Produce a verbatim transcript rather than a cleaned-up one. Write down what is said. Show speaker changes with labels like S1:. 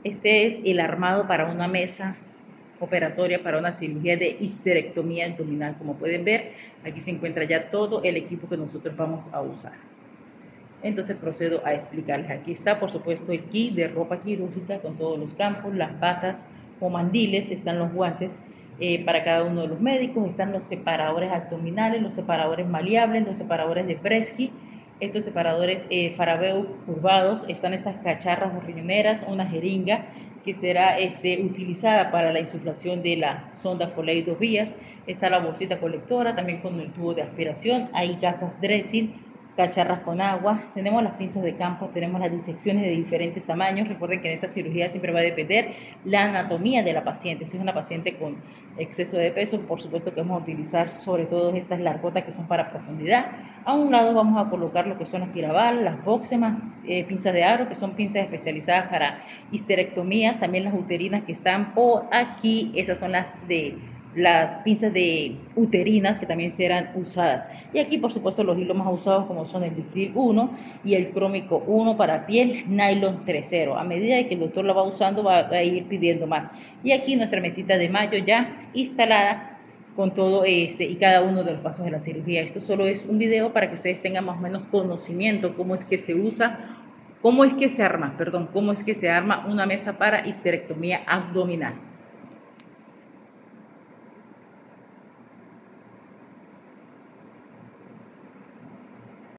S1: Este es el armado para una mesa operatoria para una cirugía de histerectomía abdominal. Como pueden ver, aquí se encuentra ya todo el equipo que nosotros vamos a usar. Entonces procedo a explicarles. Aquí está, por supuesto, el kit de ropa quirúrgica con todos los campos, las batas o mandiles, están los guantes eh, para cada uno de los médicos, están los separadores abdominales, los separadores maleables, los separadores de Fresky, estos separadores eh, Farabeu curvados, están estas cacharras o riñoneras, una jeringa que será este, utilizada para la insuflación de la sonda Foley dos vías, está la bolsita colectora, también con el tubo de aspiración, hay gasas dressing, cacharras con agua, tenemos las pinzas de campo, tenemos las disecciones de diferentes tamaños. Recuerden que en esta cirugía siempre va a depender la anatomía de la paciente. Si es una paciente con exceso de peso, por supuesto que vamos a utilizar sobre todo estas largotas que son para profundidad. A un lado vamos a colocar lo que son las tiraval, las boxemas, eh, pinzas de aro, que son pinzas especializadas para histerectomías, también las uterinas que están por aquí, esas son las de las pinzas de uterinas que también serán usadas. Y aquí, por supuesto, los hilos más usados como son el Licril uno y el Crómico uno para piel, Nylon tres cero. A medida que el doctor lo va usando, va a ir pidiendo más. Y aquí nuestra mesita de mayo ya instalada con todo este y cada uno de los pasos de la cirugía. Esto solo es un video para que ustedes tengan más o menos conocimiento cómo es que se usa, cómo es que se arma, perdón, cómo es que se arma una mesa para histerectomía abdominal.